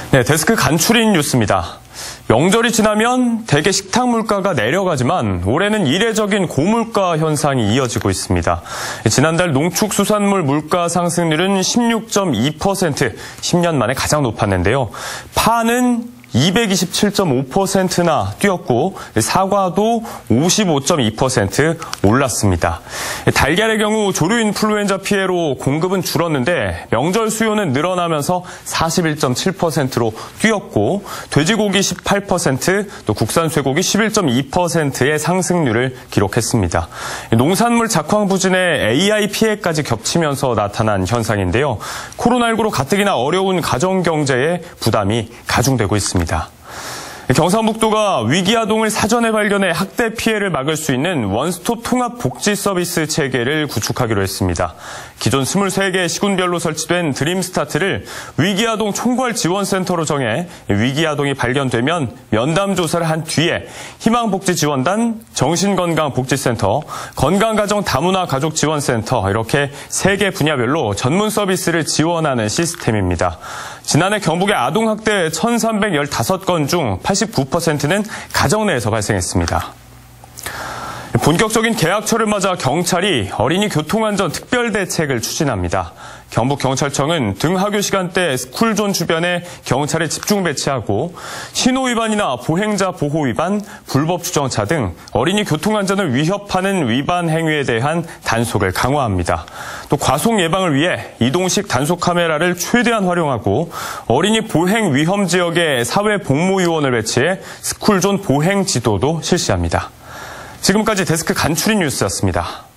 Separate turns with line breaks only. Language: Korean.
네, 데스크 간추린 뉴스입니다. 명절이 지나면 대개 식탁 물가가 내려가지만 올해는 이례적인 고물가 현상이 이어지고 있습니다. 지난달 농축수산물 물가 상승률은 16.2%, 10년 만에 가장 높았는데요. 파는 227.5%나 뛰었고 사과도 55.2% 올랐습니다. 달걀의 경우 조류 인플루엔자 피해로 공급은 줄었는데 명절 수요는 늘어나면서 41.7%로 뛰었고 돼지고기 18%, 또 국산 쇠고기 11.2%의 상승률을 기록했습니다. 농산물 작황 부진에 AI 피해까지 겹치면서 나타난 현상인데요. 코로나19로 가뜩이나 어려운 가정경제에 부담이 가중되고 있습니다. 경상북도가 위기아동을 사전에 발견해 학대 피해를 막을 수 있는 원스톱 통합 복지 서비스 체계를 구축하기로 했습니다. 기존 23개 시군별로 설치된 드림스타트를 위기아동 총괄 지원센터로 정해 위기아동이 발견되면 면담 조사를 한 뒤에 희망복지지원단, 정신건강복지센터, 건강가정 다문화 가족지원센터 이렇게 3개 분야별로 전문 서비스를 지원하는 시스템입니다. 지난해 경북의 아동학대 1,315건 중 89%는 가정 내에서 발생했습니다. 본격적인 개학철을 맞아 경찰이 어린이 교통안전 특별대책을 추진합니다. 경북경찰청은 등하교 시간대 스쿨존 주변에 경찰을 집중 배치하고 신호 위반이나 보행자 보호 위반, 불법 주정차 등 어린이 교통안전을 위협하는 위반 행위에 대한 단속을 강화합니다. 또 과속 예방을 위해 이동식 단속 카메라를 최대한 활용하고 어린이 보행 위험 지역에 사회복무요원을 배치해 스쿨존 보행 지도도 실시합니다. 지금까지 데스크 간추린 뉴스였습니다.